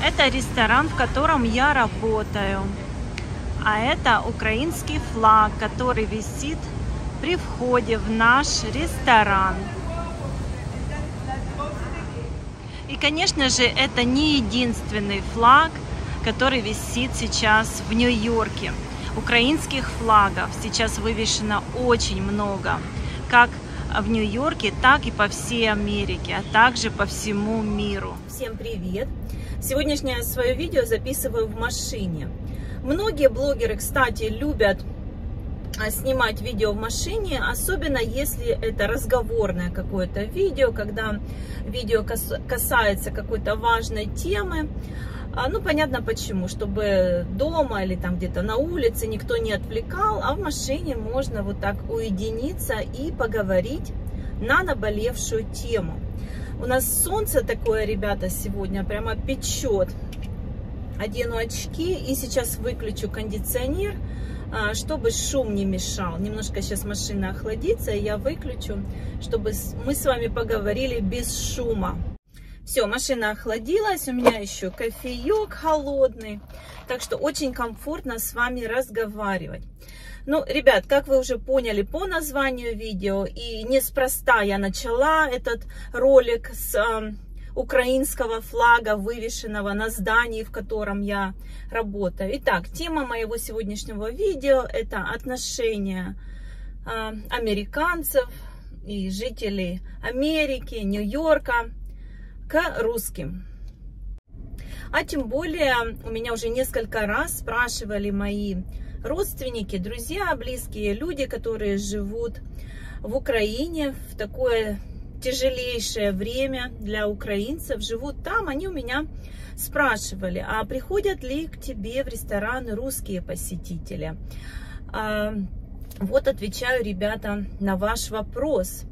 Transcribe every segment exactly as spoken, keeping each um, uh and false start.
Это ресторан, в котором я работаю. А это украинский флаг, который висит при входе в наш ресторан. И, конечно же, это не единственный флаг, который висит сейчас в Нью-Йорке. Украинских флагов сейчас вывешено очень много, как в Нью-Йорке, так и по всей Америке, а также по всему миру. Всем привет! Сегодняшнее свое видео записываю в машине. Многие блогеры, кстати, любят снимать видео в машине, особенно если это разговорное какое-то видео, когда видео касается какой-то важной темы. Ну, понятно почему, чтобы дома или там где-то на улице никто не отвлекал, а в машине можно вот так уединиться и поговорить на наболевшую тему. У нас солнце такое, ребята, сегодня прямо печет. Одену очки и сейчас выключу кондиционер, чтобы шум не мешал. Немножко сейчас машина охладится, и я выключу, чтобы мы с вами поговорили без шума. Все, машина охладилась, у меня еще кофеек холодный, так что очень комфортно с вами разговаривать. Ну, ребят, как вы уже поняли по названию видео, и неспроста я начала этот ролик с э, украинского флага, вывешенного на здании, в котором я работаю. Итак, тема моего сегодняшнего видео – это отношения э, американцев и жителей Америки, Нью-Йорка к русским. А тем более у меня уже несколько раз спрашивали мои родственники, друзья, близкие люди, которые живут в Украине в такое тяжелейшее время для украинцев, живут там, они у меня спрашивали, а приходят ли к тебе в рестораны русские посетители? А, вот отвечаю, ребята, на ваш вопрос.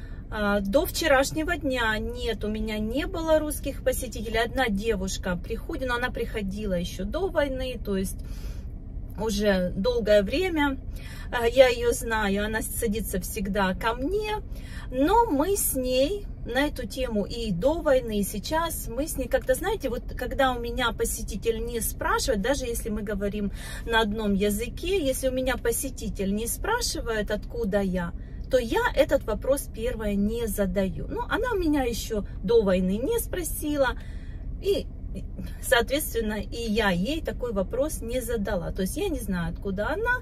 До вчерашнего дня нет, у меня не было русских посетителей. Одна девушка приходит, но она приходила еще до войны, то есть уже долгое время. Я ее знаю, она садится всегда ко мне, но мы с ней на эту тему и до войны, и сейчас мы с ней как-то, знаете, вот когда у меня посетитель не спрашивает, даже если мы говорим на одном языке, если у меня посетитель не спрашивает, откуда я, то я этот вопрос первое не задаю. Ну, она у меня еще до войны не спросила, и, соответственно, и я ей такой вопрос не задала. То есть я не знаю, откуда она,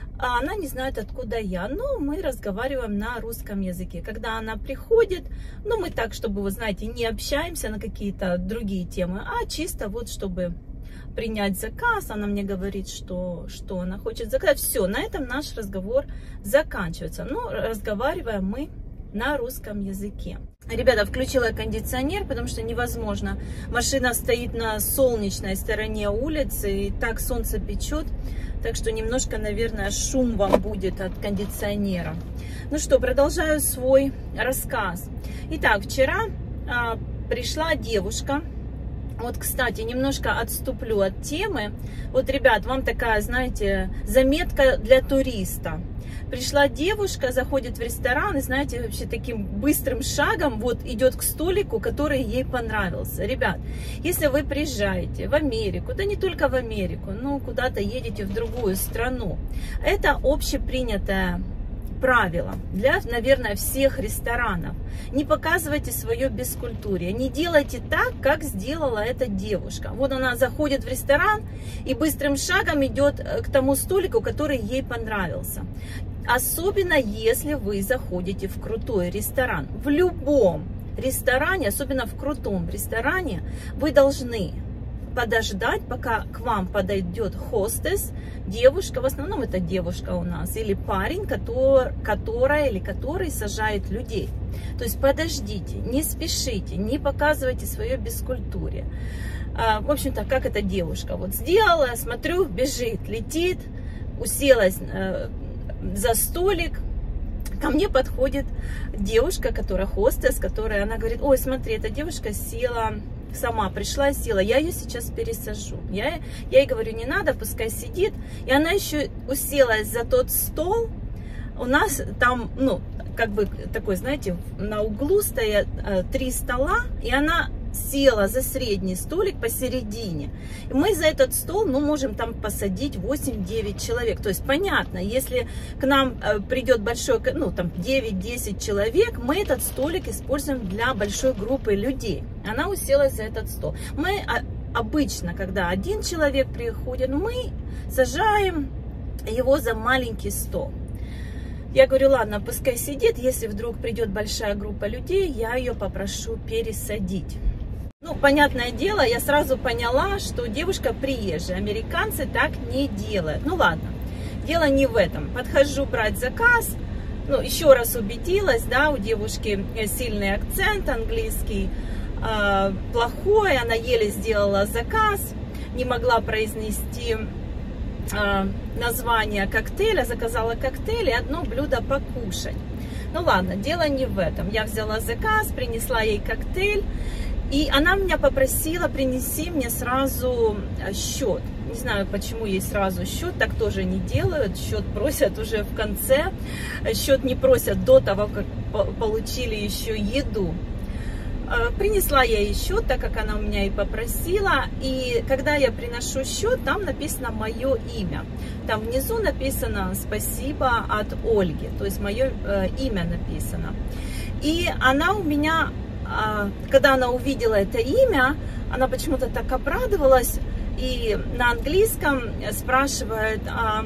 а она не знает, откуда я, но мы разговариваем на русском языке. Когда она приходит, ну, мы так, чтобы, вы знаете, не общаемся на какие-то другие темы, а чисто вот, чтобы принять заказ, она мне говорит, что, что она хочет заказать. Все, на этом наш разговор заканчивается. Но разговариваем мы на русском языке. Ребята, включила кондиционер, потому что невозможно. Машина стоит на солнечной стороне улицы, и так солнце печет. Так что немножко, наверное, шум вам будет от кондиционера. Ну что, продолжаю свой рассказ. Итак, вчера а, пришла девушка. Вот, кстати, немножко отступлю от темы. Вот, ребят, вам такая, знаете, заметка для туриста. Пришла девушка, заходит в ресторан и, знаете, вообще таким быстрым шагом вот идет к столику, который ей понравился. Ребят, если вы приезжаете в Америку, да не только в Америку, но куда-то едете в другую страну, это общепринятое правило для, наверное, всех ресторанов. Не показывайте свое бескультурие. Не делайте так, как сделала эта девушка. Вот она заходит в ресторан и быстрым шагом идет к тому столику, который ей понравился. Особенно, если вы заходите в крутой ресторан. В любом ресторане, особенно в крутом ресторане, вы должны подождать, пока к вам подойдет хостес, девушка, в основном это девушка у нас, или парень, который, которая или который сажает людей. То есть подождите, не спешите, не показывайте свое бескультурие. А, в общем-то, как эта девушка вот сделала, смотрю, бежит, летит, уселась э, за столик. Ко мне подходит девушка, которая хостес, которая, она говорит, ой, смотри, эта девушка села, сама пришла, села, я ее сейчас пересажу. Я, я ей говорю, не надо, пускай сидит. И она еще уселась за тот стол. У нас там, ну, как бы такой, знаете, на углу стоят э, три стола, и она села за средний столик посередине. И мы за этот стол, ну, можем там посадить восемь-девять человек. То есть, понятно, если к нам придет большой, ну, там, девять-десять человек, мы этот столик используем для большой группы людей. Она уселась за этот стол. Мы обычно, когда один человек приходит, мы сажаем его за маленький стол. Я говорю, ладно, пускай сидит, если вдруг придет большая группа людей, я ее попрошу пересадить. Ну, понятное дело, я сразу поняла, что девушка приезжая, американцы так не делают. Ну, ладно, дело не в этом. Подхожу брать заказ, ну, еще раз убедилась, да, у девушки сильный акцент английский, э, плохой, она еле сделала заказ, не могла произнести название коктейля, заказала коктейль и одно блюдо покушать. Ну ладно, дело не в этом. Я взяла заказ, принесла ей коктейль, и она меня попросила: принеси мне сразу счет. Не знаю, почему ей сразу счет, так тоже не делают. Счет просят уже в конце. Счет не просят до того, как получили еще еду. Принесла я ей счет, так как она у меня и попросила. И когда я приношу счет, там написано мое имя. Там внизу написано «Спасибо от Ольги». То есть мое э, имя написано. И она у меня, э, когда она увидела это имя, она почему-то так обрадовалась. И на английском спрашивает: а,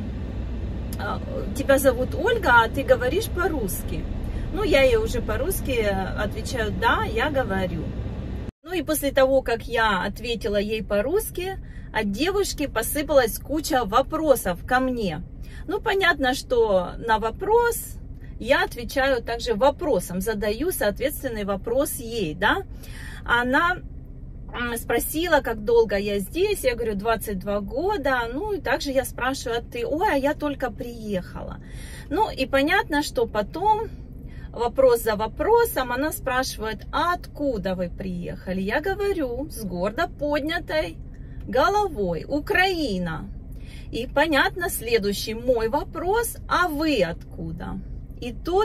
а, тебя зовут Ольга, а ты говоришь по-русски? Ну, я ей уже по-русски отвечаю: да, я говорю. Ну и после того, как я ответила ей по-русски, от девушки посыпалась куча вопросов ко мне. Ну, понятно, что на вопрос я отвечаю также вопросом, задаю соответственный вопрос ей, да. Она спросила, как долго я здесь, я говорю, двадцать два года, ну и также я спрашиваю: а ты? Ой, а я только приехала. Ну и понятно, что потом вопрос за вопросом она спрашивает: а откуда вы приехали? Я говорю с гордо поднятой головой: Украина. И понятно, следующий мой вопрос: а вы откуда? И тут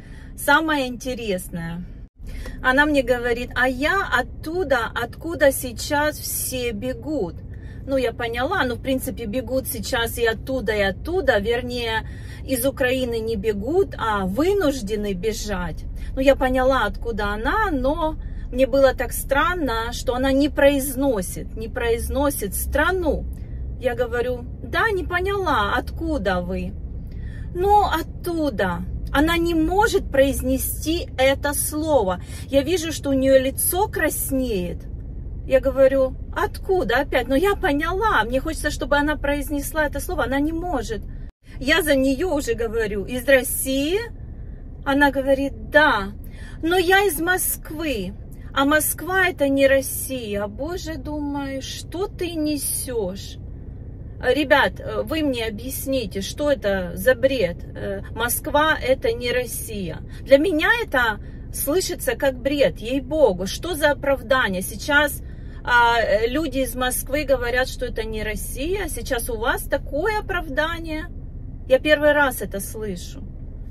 самое интересное. Она мне говорит: а я оттуда, откуда сейчас все бегут. Ну, я поняла, ну, в принципе, бегут сейчас и оттуда, и оттуда, вернее, из Украины не бегут, а вынуждены бежать. Ну, я поняла, откуда она, но мне было так странно, что она не произносит, не произносит страну. Я говорю: да, не поняла, откуда вы? Ну, оттуда. Она не может произнести это слово. Я вижу, что у нее лицо краснеет. Я говорю: откуда опять? Ну, я поняла, мне хочется, чтобы она произнесла это слово, она не может. Я за нее уже говорю: из России? Она говорит: да, но я из Москвы, а Москва это не Россия. Боже, думаю, что ты несешь? Ребят, вы мне объясните, что это за бред? Москва это не Россия. Для меня это слышится как бред, ей-богу. Что за оправдание? Сейчас а, люди из Москвы говорят, что это не Россия. Сейчас у вас такое оправдание. Я первый раз это слышу.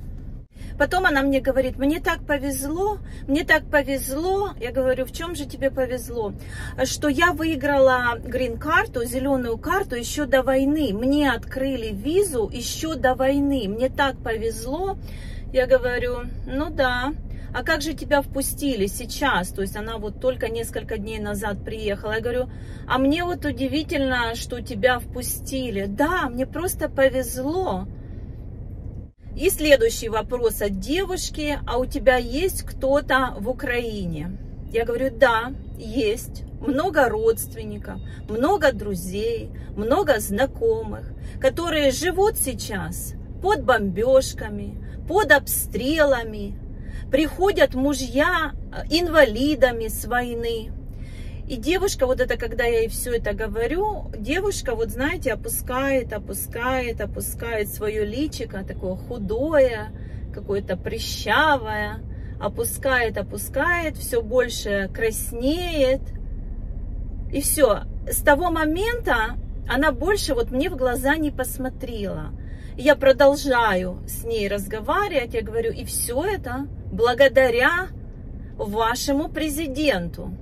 Потом она мне говорит: мне так повезло, мне так повезло. Я говорю: в чем же тебе повезло? Что я выиграла грин-карту, зеленую карту еще до войны. Мне открыли визу еще до войны. Мне так повезло. Я говорю: ну да. А как же тебя впустили сейчас? То есть она вот только несколько дней назад приехала. Я говорю: а мне вот удивительно, что тебя впустили. Да, мне просто повезло. И следующий вопрос от девушки: а у тебя есть кто-то в Украине? Я говорю: да, есть. Много родственников, много друзей, много знакомых, которые живут сейчас под бомбежками, под обстрелами. Приходят мужья инвалидами с войны. И девушка, вот это, когда я ей все это говорю, девушка, вот знаете, опускает, опускает, опускает свое личико, такое худое, какое-то прыщавое, опускает, опускает, все больше краснеет. И все, с того момента она больше вот мне в глаза не посмотрела. Я продолжаю с ней разговаривать, я говорю: и все это благодаря вашему президенту.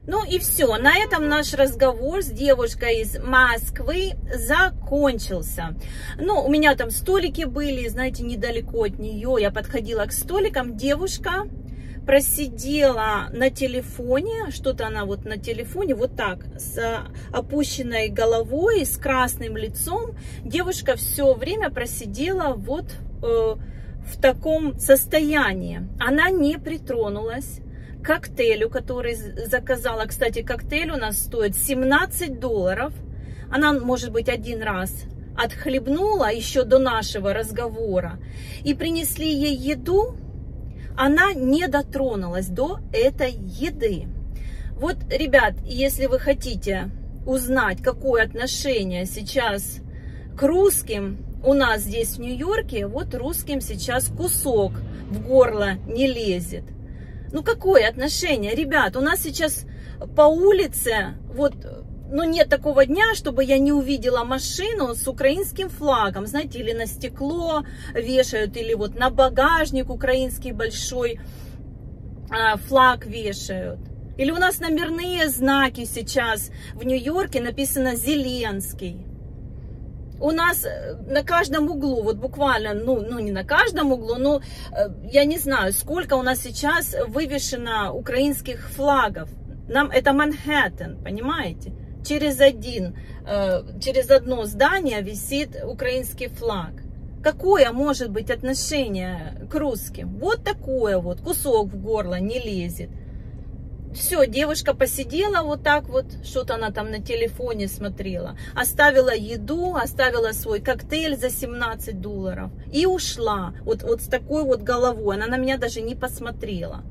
Ну и все, на этом наш разговор с девушкой из Москвы закончился. Ну, у меня там столики были, знаете, недалеко от нее. Я подходила к столикам, девушка просидела на телефоне, что-то она вот на телефоне, вот так, с опущенной головой, с красным лицом. Девушка все время просидела вот э, в таком состоянии. Она не притронулась к коктейлю, который заказала. Кстати, коктейль у нас стоит семнадцать долларов. Она, может быть, один раз отхлебнула еще до нашего разговора. И принесли ей еду. Она не дотронулась до этой еды. Вот, ребят, если вы хотите узнать, какое отношение сейчас к русским у нас здесь в Нью-Йорке, вот русским сейчас кусок в горло не лезет. Ну, какое отношение? Ребят, у нас сейчас по улице, вот, ну, нет такого дня, чтобы я не увидела машину с украинским флагом, знаете, или на стекло вешают, или вот на багажник украинский большой а, флаг вешают. Или у нас номерные знаки сейчас в Нью-Йорке написано «Зеленский». У нас на каждом углу, вот буквально, ну, ну не на каждом углу, но я не знаю, сколько у нас сейчас вывешено украинских флагов. Нам это Манхэттен, понимаете? Через один, через одно здание висит украинский флаг. Какое может быть отношение к русским? Вот такое вот, кусок в горло не лезет. Все, девушка посидела вот так вот, что-то она там на телефоне смотрела, оставила еду, оставила свой коктейль за семнадцать долларов и ушла. Вот, вот с такой вот головой, она на меня даже не посмотрела.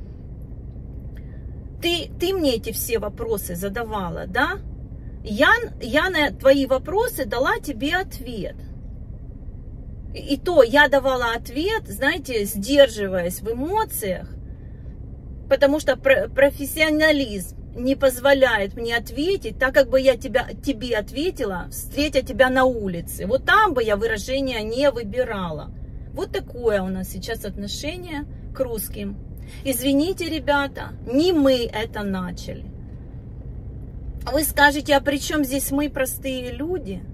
Ты, ты мне эти все вопросы задавала, да? Я, я на твои вопросы дала тебе ответ. И, и то я давала ответ, знаете, сдерживаясь в эмоциях, потому что профессионализм не позволяет мне ответить, так как бы я тебя, тебе ответила, встретя тебя на улице. Вот там бы я выражение не выбирала. Вот такое у нас сейчас отношение к русским. Извините, ребята, не мы это начали. Вы скажете, а при чем здесь мы, простые люди?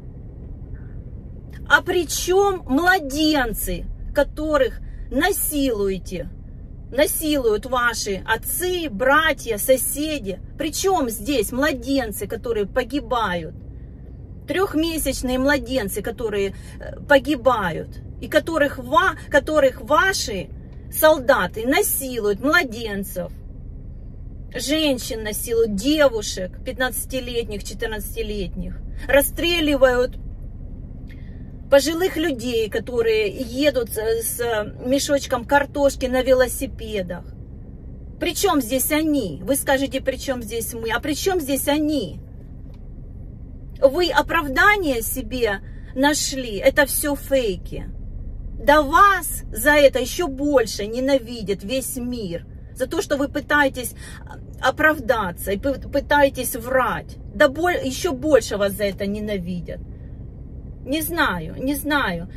А при чем младенцы, которых насилуете? Насилуют ваши отцы, братья, соседи. Причем здесь младенцы, которые погибают? Трехмесячные младенцы, которые погибают. И которых, ва, которых ваши солдаты насилуют, младенцев. Женщин насилуют, девушек, пятнадцатилетних, четырнадцатилетних. Расстреливают пожилых людей, которые едут с мешочком картошки на велосипедах. При чем здесь они? Вы скажете, при чем здесь мы? А при чем здесь они? Вы оправдание себе нашли. Это все фейки. Да вас за это еще больше ненавидит весь мир. За то, что вы пытаетесь оправдаться и пытаетесь врать. Да еще больше вас за это ненавидят. Не знаю, не знаю.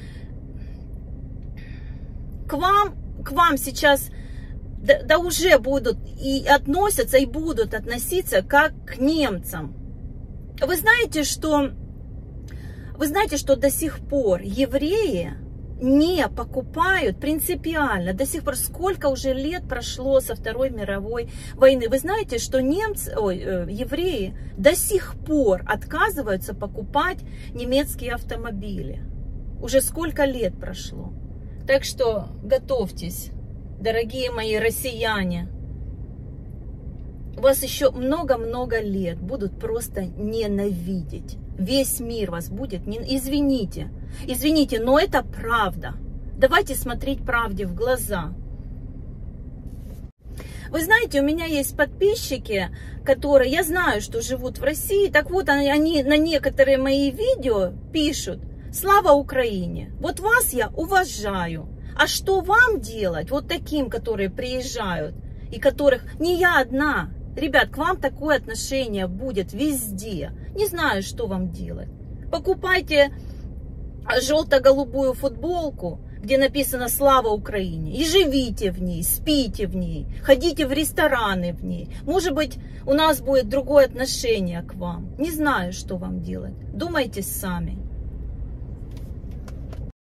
К вам, к вам сейчас, да, да уже будут и относятся, и будут относиться как к немцам. Вы знаете, что, вы знаете, что до сих пор евреи не покупают принципиально, до сих пор, сколько уже лет прошло со Второй мировой войны. Вы знаете, что немцы, ой, евреи до сих пор отказываются покупать немецкие автомобили. Уже сколько лет прошло. Так что готовьтесь, дорогие мои россияне. Вас еще много-много лет будут просто ненавидеть. Весь мир вас будет, не... извините, извините, но это правда. Давайте смотреть правде в глаза. Вы знаете, у меня есть подписчики, которые, я знаю, что живут в России, так вот, они, они на некоторые мои видео пишут: «Слава Украине! Вот вас я уважаю. А что вам делать, вот таким, которые приезжают, и которых не я одна?» Ребят, к вам такое отношение будет везде. Не знаю, что вам делать. Покупайте желто-голубую футболку, где написано «Слава Украине», и живите в ней, спите в ней, ходите в рестораны в ней. Может быть, у нас будет другое отношение к вам. Не знаю, что вам делать. Думайте сами.